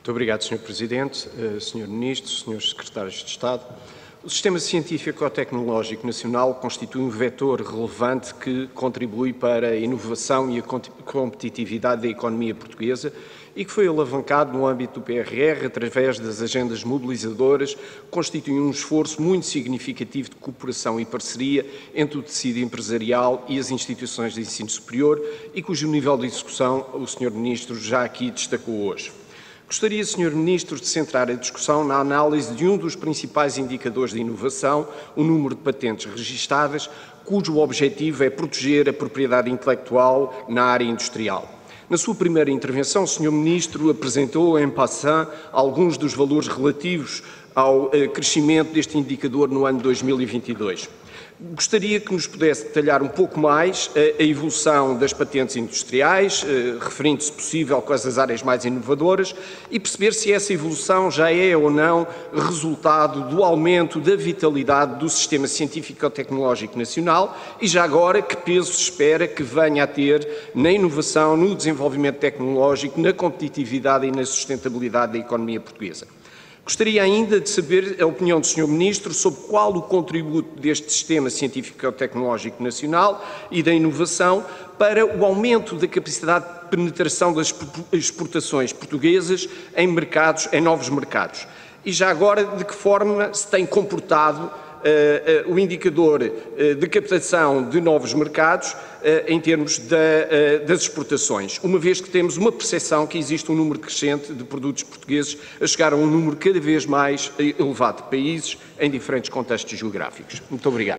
Muito obrigado, Sr. Presidente, Sr. Ministro, Srs. Secretários de Estado. O Sistema Científico-Tecnológico Nacional constitui um vetor relevante que contribui para a inovação e a competitividade da economia portuguesa e que foi alavancado no âmbito do PRR através das agendas mobilizadoras, constitui um esforço muito significativo de cooperação e parceria entre o tecido empresarial e as instituições de ensino superior e cujo nível de execução o Sr. Ministro já aqui destacou hoje. Gostaria, Sr. Ministro, de centrar a discussão na análise de um dos principais indicadores de inovação, o número de patentes registadas, cujo objetivo é proteger a propriedade intelectual na área industrial. Na sua primeira intervenção, o Sr. Ministro apresentou, em passant, alguns dos valores relativos ao crescimento deste indicador no ano 2022. Gostaria que nos pudesse detalhar um pouco mais a evolução das patentes industriais, referindo-se possível com as áreas mais inovadoras, e perceber se essa evolução já é ou não resultado do aumento da vitalidade do sistema científico-tecnológico nacional e já agora que peso se espera que venha a ter na inovação, no desenvolvimento tecnológico, na competitividade e na sustentabilidade da economia portuguesa. Gostaria ainda de saber a opinião do Sr. Ministro sobre qual o contributo deste Sistema Científico-Tecnológico Nacional e da inovação para o aumento da capacidade de penetração das exportações portuguesas em novos mercados. E já agora, de que forma se tem comportado o indicador de captação de novos mercados em termos das exportações, uma vez que temos uma percepção que existe um número crescente de produtos portugueses a chegar a um número cada vez mais elevado de países em diferentes contextos geográficos. Muito obrigado.